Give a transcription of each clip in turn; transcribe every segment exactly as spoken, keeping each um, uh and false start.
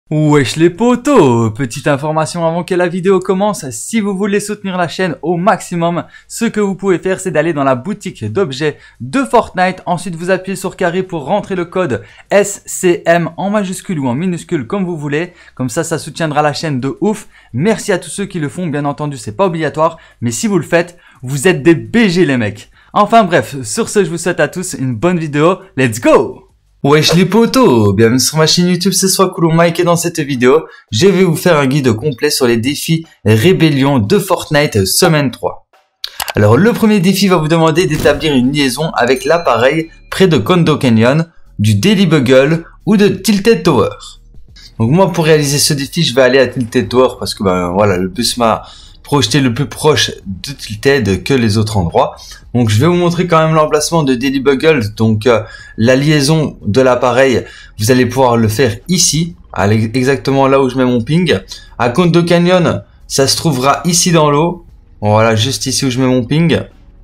Wesh les potos, petite information avant que la vidéo commence, si vous voulez soutenir la chaîne au maximum, ce que vous pouvez faire c'est d'aller dans la boutique d'objets de Fortnite, ensuite vous appuyez sur carré pour rentrer le code S C M en majuscule ou en minuscule comme vous voulez, comme ça ça soutiendra la chaîne de ouf. Merci à tous ceux qui le font, bien entendu c'est pas obligatoire, mais si vous le faites, vous êtes des B G les mecs. Enfin bref, sur ce je vous souhaite à tous une bonne vidéo, let's go! Wesh les potos, bienvenue sur ma chaîne YouTube, c'est Swakulu Mike et dans cette vidéo, je vais vous faire un guide complet sur les défis rébellion de Fortnite semaine trois. Alors le premier défi va vous demander d'établir une liaison avec l'appareil près de Condo Canyon, du Daily Bugle ou de Tilted Tower. Donc moi pour réaliser ce défi, je vais aller à Tilted Tower parce que ben voilà, le bus m'a projeté le plus proche de Tilted que les autres endroits. Donc je vais vous montrer quand même l'emplacement de Daily Bugle. Donc euh, la liaison de l'appareil, vous allez pouvoir le faire ici, à exactement là où je mets mon ping. À Condo Canyon, ça se trouvera ici dans l'eau. Voilà, juste ici où je mets mon ping.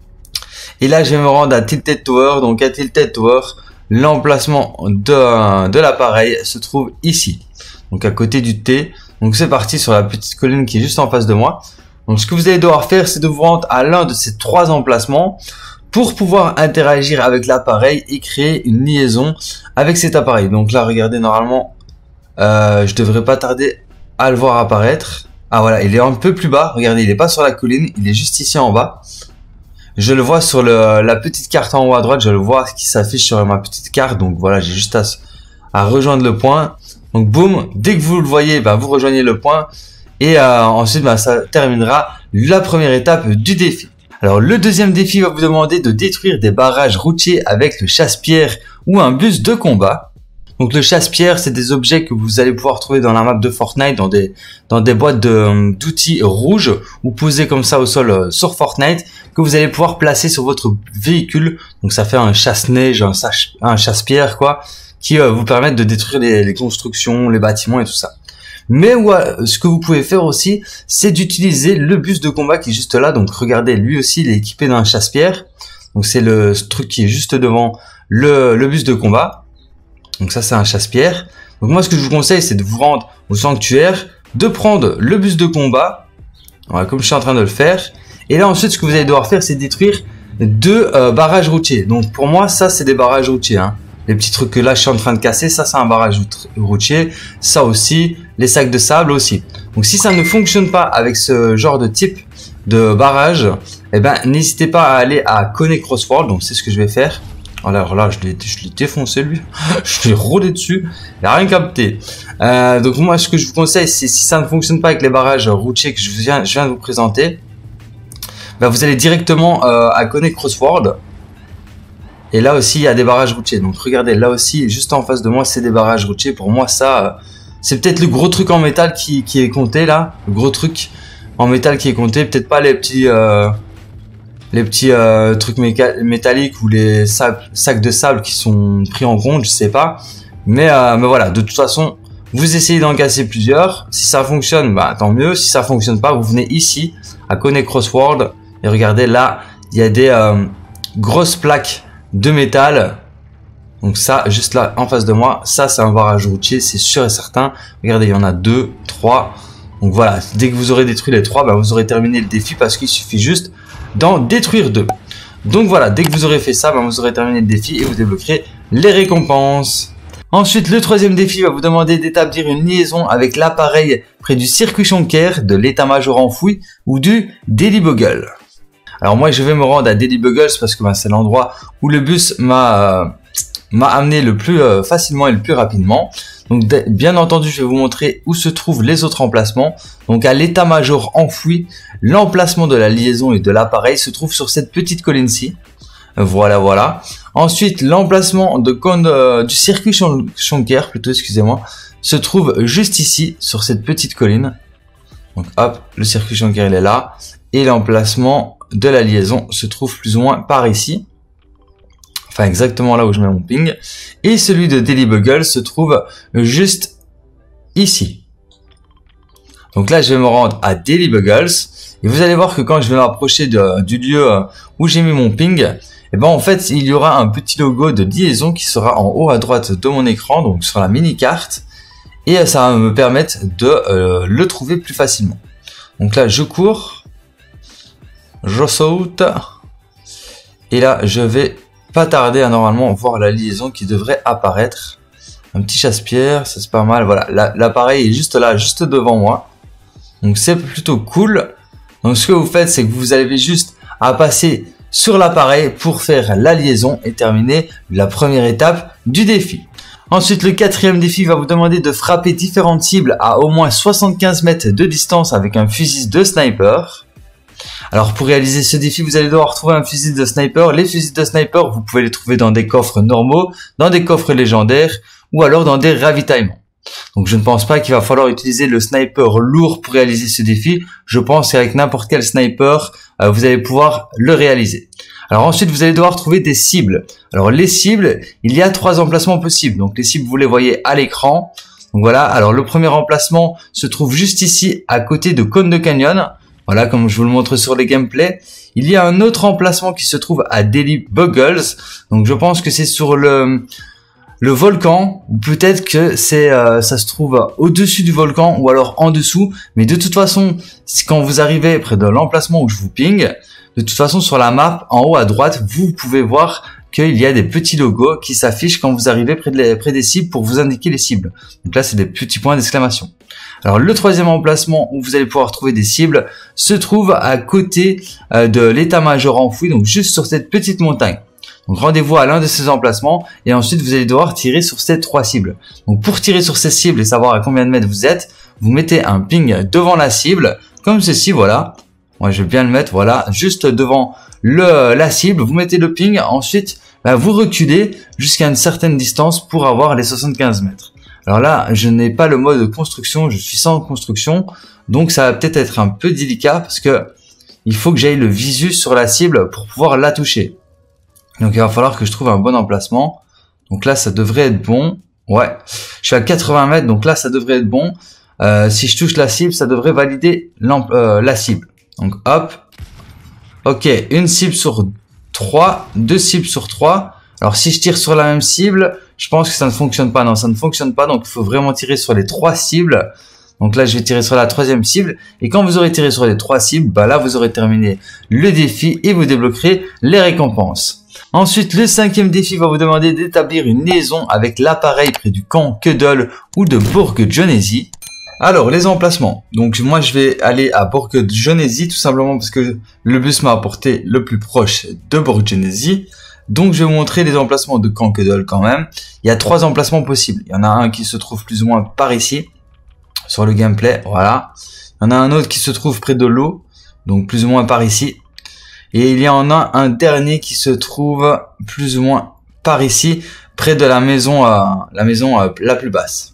Et là, je vais me rendre à Tilted Tower. Donc à Tilted Tower, l'emplacement de, de l'appareil se trouve ici. Donc à côté du T. Donc c'est parti sur la petite colline qui est juste en face de moi. Donc ce que vous allez devoir faire, c'est de vous rendre à l'un de ces trois emplacements pour pouvoir interagir avec l'appareil et créer une liaison avec cet appareil. Donc là, regardez, normalement, euh, je devrais pas tarder à le voir apparaître. Ah voilà, il est un peu plus bas. Regardez, il est pas sur la colline, il est juste ici en bas. Je le vois sur le, la petite carte en haut à droite, je le vois qui s'affiche sur ma petite carte. Donc voilà, j'ai juste à, à rejoindre le point. Donc boum, dès que vous le voyez, bah, vous rejoignez le point. Et euh, ensuite, bah, ça terminera la première étape du défi. Alors, le deuxième défi va vous demander de détruire des barrages routiers avec le chasse-pierre ou un bus de combat. Donc, le chasse-pierre, c'est des objets que vous allez pouvoir trouver dans la map de Fortnite, dans des dans des boîtes de d'outils rouges ou posées comme ça au sol euh, sur Fortnite, que vous allez pouvoir placer sur votre véhicule. Donc, ça fait un chasse-neige, un, un chasse-pierre, quoi, qui euh, vous permettent de détruire les, les constructions, les bâtiments et tout ça. Mais ouais, ce que vous pouvez faire aussi, c'est d'utiliser le bus de combat qui est juste là. Donc regardez, lui aussi il est équipé d'un chasse-pierre. Donc c'est le ce truc qui est juste devant le, le bus de combat. Donc ça c'est un chasse-pierre. Donc moi ce que je vous conseille, c'est de vous rendre au sanctuaire, de prendre le bus de combat, voilà, comme je suis en train de le faire. Et là ensuite ce que vous allez devoir faire, c'est détruire deux euh, barrages routiers. Donc pour moi ça c'est des barrages routiers, hein. Les petits trucs que là je suis en train de casser, ça c'est un barrage routier, ça aussi, les sacs de sable aussi. Donc si ça ne fonctionne pas avec ce genre de type de barrage, eh ben n'hésitez pas à aller à Connect Crossworld, donc c'est ce que je vais faire. Alors là je l'ai je l'ai défoncé lui, je l'ai roulé dessus, il n'a rien capté. Euh, donc moi ce que je vous conseille, c'est si ça ne fonctionne pas avec les barrages routiers que je viens, je viens de vous présenter, ben vous allez directement euh, à Connect Crossworld. Et là aussi, il y a des barrages routiers. Donc, regardez, là aussi, juste en face de moi, c'est des barrages routiers. Pour moi, ça, c'est peut-être le gros truc en métal qui, qui est compté, là. Le gros truc en métal qui est compté. Peut-être pas les petits, euh, les petits euh, trucs métalliques ou les sacs, sacs de sable qui sont pris en compte, je sais pas. Mais, euh, mais voilà, de toute façon, vous essayez d'en casser plusieurs. Si ça fonctionne, bah, tant mieux. Si ça fonctionne pas, vous venez ici, à Connect Crossworld. Et regardez, là, il y a des euh, grosses plaques de métal. Donc ça, juste là en face de moi, ça c'est un barrage routier, c'est sûr et certain. Regardez, il y en a deux, trois. Donc voilà, dès que vous aurez détruit les trois, bah, vous aurez terminé le défi parce qu'il suffit juste d'en détruire deux. Donc voilà, dès que vous aurez fait ça, bah, vous aurez terminé le défi et vous débloquerez les récompenses. Ensuite, le troisième défi va vous demander d'établir une liaison avec l'appareil près du circuit Shonker, de l'état-major enfoui ou du Daily Bugle. Alors moi je vais me rendre à Daily Bugle parce que bah, c'est l'endroit où le bus m'a euh, m'a amené le plus euh, facilement et le plus rapidement. Donc bien entendu je vais vous montrer où se trouvent les autres emplacements. Donc à l'état-major enfoui, l'emplacement de la liaison et de l'appareil se trouve sur cette petite colline-ci. Voilà voilà. Ensuite l'emplacement de euh, du circuit Shonker plutôt excusez-moi se trouve juste ici sur cette petite colline. Donc hop, le circuit Shonker il est là et l'emplacement de la liaison se trouve plus ou moins par ici, enfin exactement là où je mets mon ping, et celui de Daily Bugle se trouve juste ici. Donc là je vais me rendre à Daily Bugle et vous allez voir que quand je vais m'approcher du lieu où j'ai mis mon ping, et ben en fait il y aura un petit logo de liaison qui sera en haut à droite de mon écran, donc sur la mini carte. et ça va me permettre de euh, le trouver plus facilement. Donc là je cours, je saute et là je vais pas tarder à normalement voir la liaison qui devrait apparaître. Un petit chasse-pierre, ça c'est pas mal. Voilà, l'appareil est juste là, juste devant moi. Donc c'est plutôt cool. Donc ce que vous faites, c'est que vous avez juste à passer sur l'appareil pour faire la liaison et terminer la première étape du défi. Ensuite, le quatrième défi va vous demander de frapper différentes cibles à au moins soixante-quinze mètres de distance avec un fusil de sniper. Alors pour réaliser ce défi, vous allez devoir trouver un fusil de sniper. Les fusils de sniper, vous pouvez les trouver dans des coffres normaux, dans des coffres légendaires ou alors dans des ravitaillements. Donc je ne pense pas qu'il va falloir utiliser le sniper lourd pour réaliser ce défi. Je pense qu'avec n'importe quel sniper, euh, vous allez pouvoir le réaliser. Alors ensuite, vous allez devoir trouver des cibles. Alors les cibles, il y a trois emplacements possibles. Donc les cibles, vous les voyez à l'écran. Donc voilà, alors le premier emplacement se trouve juste ici, à côté de Cône de Canyon. Voilà, comme je vous le montre sur les gameplays. Il y a un autre emplacement qui se trouve à Daily Buggles. Donc je pense que c'est sur le... le volcan, ou peut-être que c'est euh, ça se trouve au-dessus du volcan ou alors en dessous, mais de toute façon, quand vous arrivez près de l'emplacement où je vous ping, de toute façon sur la map, en haut à droite, vous pouvez voir qu'il y a des petits logos qui s'affichent quand vous arrivez près, de les, près des cibles pour vous indiquer les cibles. Donc là, c'est des petits points d'exclamation. Alors le troisième emplacement où vous allez pouvoir trouver des cibles se trouve à côté euh, de l'état-major enfoui, donc juste sur cette petite montagne. Donc rendez-vous à l'un de ces emplacements et ensuite vous allez devoir tirer sur ces trois cibles. Donc pour tirer sur ces cibles et savoir à combien de mètres vous êtes, vous mettez un ping devant la cible, comme ceci, voilà. Moi je vais bien le mettre, voilà, juste devant le, la cible, vous mettez le ping, ensuite bah, vous reculez jusqu'à une certaine distance pour avoir les soixante-quinze mètres. Alors là, je n'ai pas le mode construction, je suis sans construction, donc ça va peut-être être un peu délicat parce que il faut que j'aille le visu sur la cible pour pouvoir la toucher. Donc il va falloir que je trouve un bon emplacement. Donc là ça devrait être bon. Ouais, je suis à quatre-vingts mètres, donc là ça devrait être bon. Euh, si je touche la cible, ça devrait valider euh, la cible. Donc hop. Ok, une cible sur trois, deux cibles sur trois. Alors si je tire sur la même cible, je pense que ça ne fonctionne pas. Non, ça ne fonctionne pas, donc il faut vraiment tirer sur les trois cibles. Donc là, je vais tirer sur la troisième cible. Et quand vous aurez tiré sur les trois cibles, bah là, vous aurez terminé le défi et vous débloquerez les récompenses. Ensuite, le cinquième défi va vous demander d'établir une liaison avec l'appareil près du camp Cuddle ou de Bourg-Genesi. Alors, les emplacements. Donc, moi, je vais aller à Bourg-Genesi tout simplement parce que le bus m'a apporté le plus proche de Bourg-Genesi. Donc, je vais vous montrer les emplacements de camp Cuddle quand même. Il y a trois emplacements possibles. Il y en a un qui se trouve plus ou moins par ici, sur le gameplay, voilà. Il y en a un autre qui se trouve près de l'eau, donc plus ou moins par ici. Et il y en a un dernier qui se trouve plus ou moins par ici, près de la maison, euh, la maison euh, la plus basse.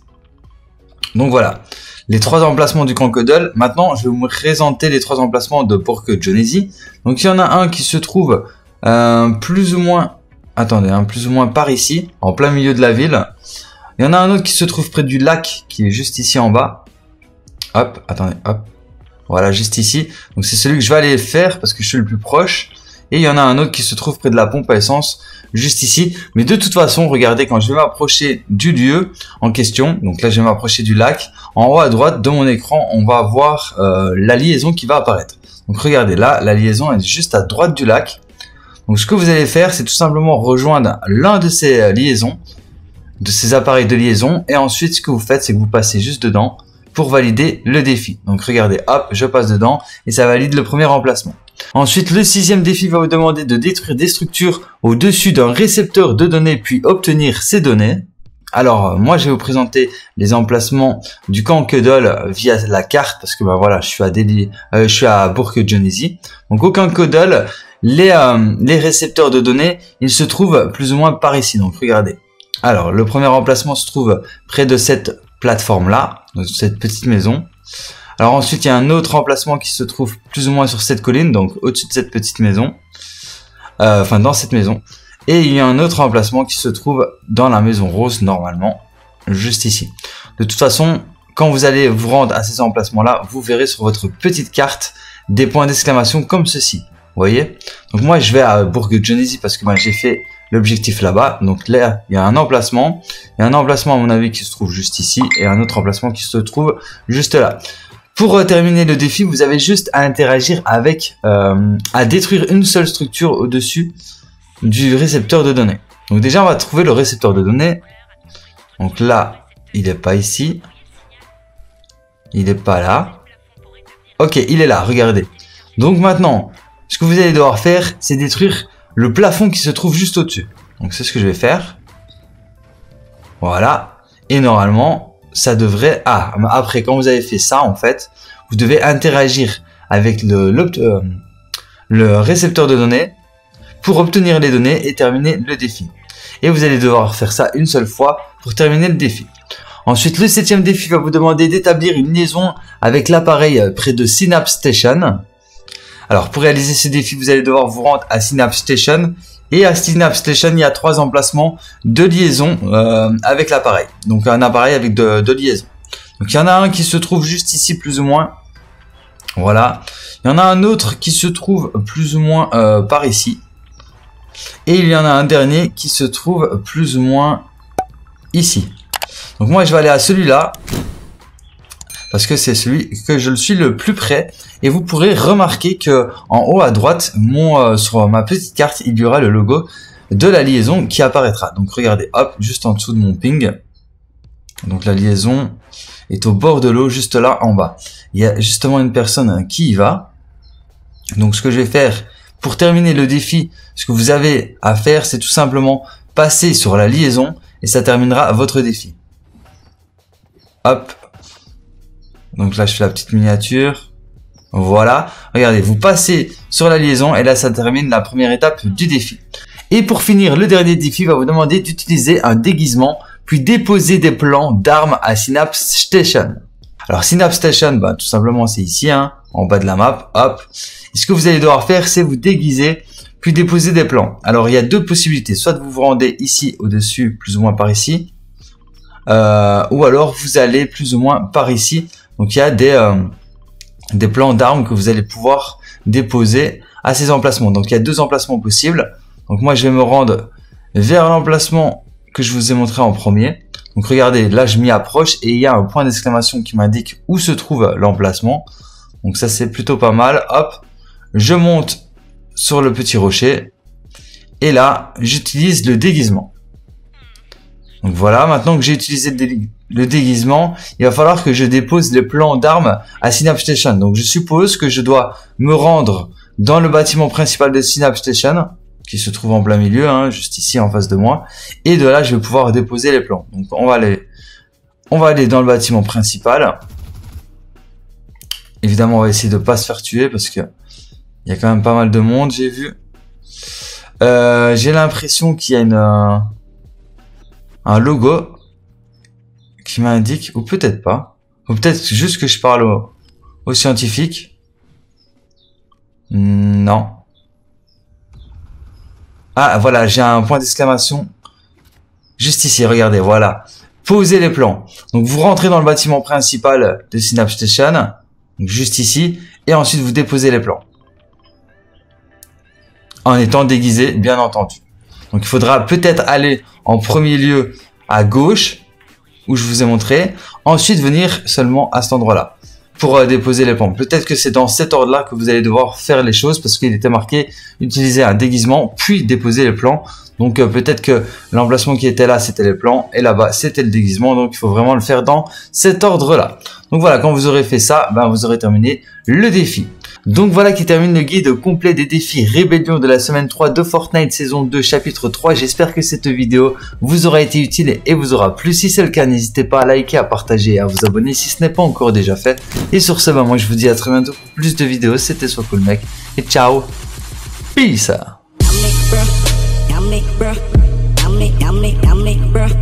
Donc voilà, les trois emplacements du camp Cuddle. Maintenant, je vais vous présenter les trois emplacements de Bourg-Genesi. Donc il y en a un qui se trouve euh, plus ou moins, attendez, hein, plus ou moins par ici, en plein milieu de la ville. Il y en a un autre qui se trouve près du lac, qui est juste ici en bas. Hop, attendez, hop. Voilà, juste ici. Donc c'est celui que je vais aller faire parce que je suis le plus proche. Et il y en a un autre qui se trouve près de la pompe à essence, juste ici. Mais de toute façon, regardez, quand je vais m'approcher du lieu en question, donc là je vais m'approcher du lac, en haut à droite de mon écran, on va voir euh, la liaison qui va apparaître. Donc regardez, là, la liaison est juste à droite du lac. Donc ce que vous allez faire, c'est tout simplement rejoindre l'un de ces euh, liaisons, de ces appareils de liaison, et ensuite ce que vous faites, c'est que vous passez juste dedans pour valider le défi. Donc regardez, hop, je passe dedans et ça valide le premier emplacement. Ensuite, le sixième défi va vous demander de détruire des structures au-dessus d'un récepteur de données puis obtenir ces données. Alors moi je vais vous présenter les emplacements du camp Cuddle via la carte parce que bah voilà, je suis à Delhi, euh, je suis à Bourg-Genesi. Donc au camp Cuddle, les euh, les récepteurs de données, ils se trouvent plus ou moins par ici. Donc regardez. Alors le premier emplacement se trouve près de cette plateforme là, de cette petite maison. Alors ensuite il y a un autre emplacement qui se trouve plus ou moins sur cette colline, donc au-dessus de cette petite maison, euh, enfin dans cette maison. Et il y a un autre emplacement qui se trouve dans la maison rose normalement, juste ici. De toute façon, quand vous allez vous rendre à ces emplacements là, vous verrez sur votre petite carte des points d'exclamation comme ceci. Vous voyez? Donc moi je vais à Bourg-Genesi parce que moi j'ai fait l'objectif là-bas. Donc là, il y a un emplacement. Il y a un emplacement à mon avis qui se trouve juste ici et un autre emplacement qui se trouve juste là. Pour euh, terminer le défi, vous avez juste à interagir avec, euh, à détruire une seule structure au-dessus du récepteur de données. Donc déjà, on va trouver le récepteur de données. Donc là, il n'est pas ici. Il n'est pas là. Ok, il est là, regardez. Donc maintenant, ce que vous allez devoir faire, c'est détruire le plafond qui se trouve juste au-dessus. Donc c'est ce que je vais faire. Voilà. Et normalement, ça devrait... Ah, après, quand vous avez fait ça, en fait, vous devez interagir avec le, le, euh, le récepteur de données pour obtenir les données et terminer le défi. Et vous allez devoir faire ça une seule fois pour terminer le défi. Ensuite, le septième défi va vous demander d'établir une liaison avec l'appareil près de Synapse Station. Alors, pour réaliser ce défi, vous allez devoir vous rendre à Synapse Station. Et à Synapse Station, il y a trois emplacements de liaison euh, avec l'appareil. Donc, un appareil avec de, de liaison. Donc, il y en a un qui se trouve juste ici, plus ou moins. Voilà. Il y en a un autre qui se trouve plus ou moins euh, par ici. Et il y en a un dernier qui se trouve plus ou moins ici. Donc moi je vais aller à celui-là parce que c'est celui que je le suis le plus près. Et vous pourrez remarquer que en haut à droite, mon, euh, sur ma petite carte, il y aura le logo de la liaison qui apparaîtra. Donc regardez, hop, juste en dessous de mon ping. Donc la liaison est au bord de l'eau, juste là en bas. Il y a justement une personne qui y va. Donc ce que je vais faire pour terminer le défi, ce que vous avez à faire, c'est tout simplement passer sur la liaison et ça terminera votre défi. Hop. Donc là, je fais la petite miniature. Voilà. Regardez, vous passez sur la liaison et là, ça termine la première étape du défi. Et pour finir, le dernier défi va vous demander d'utiliser un déguisement puis déposer des plans d'armes à Synapse Station. Alors, Synapse Station, bah, tout simplement, c'est ici, hein, en bas de la map. Hop. Et ce que vous allez devoir faire, c'est vous déguiser puis déposer des plans. Alors, il y a deux possibilités. Soit vous vous rendez ici, au-dessus, plus ou moins par ici. Euh, ou alors vous allez plus ou moins par ici. Donc il y a des euh, des plans d'armes que vous allez pouvoir déposer à ces emplacements. Donc il y a deux emplacements possibles. Donc moi je vais me rendre vers l'emplacement que je vous ai montré en premier. Donc regardez, là je m'y approche et il y a un point d'exclamation qui m'indique où se trouve l'emplacement. Donc ça c'est plutôt pas mal. Hop, je monte sur le petit rocher et là j'utilise le déguisement. Donc voilà, maintenant que j'ai utilisé le déguisement, il va falloir que je dépose les plans d'armes à Synapse Station. Donc je suppose que je dois me rendre dans le bâtiment principal de Synapse Station, qui se trouve en plein milieu, hein, juste ici en face de moi. Et de là, je vais pouvoir déposer les plans. Donc on va aller, on va aller dans le bâtiment principal. Évidemment, on va essayer de pas se faire tuer parce que il y a quand même pas mal de monde, j'ai vu. Euh, j'ai l'impression qu'il y a une... Euh, un logo qui m'indique, ou peut-être pas, ou peut-être juste que je parle au, au scientifique. Non. Ah, voilà, j'ai un point d'exclamation juste ici, regardez, voilà. Posez les plans. Donc, vous rentrez dans le bâtiment principal de Synapse Station, donc juste ici, et ensuite vous déposez les plans. En étant déguisé, bien entendu. Donc, il faudra peut-être aller en premier lieu à gauche, où je vous ai montré. Ensuite, venir seulement à cet endroit-là pour euh, déposer les plans. Peut-être que c'est dans cet ordre-là que vous allez devoir faire les choses parce qu'il était marqué utiliser un déguisement, puis déposer les plans. Donc, euh, peut-être que l'emplacement qui était là, c'était les plans et là-bas, c'était le déguisement. Donc, il faut vraiment le faire dans cet ordre-là. Donc, voilà, quand vous aurez fait ça, ben, vous aurez terminé le défi. Donc voilà qui termine le guide complet des défis Rébellion de la semaine trois de Fortnite saison deux chapitre trois. J'espère que cette vidéo vous aura été utile et vous aura plu. Si c'est le cas, n'hésitez pas à liker, à partager et à vous abonner si ce n'est pas encore déjà fait. Et sur ce, bah moi je vous dis à très bientôt pour plus de vidéos. C'était SoCoolMec et ciao. Peace.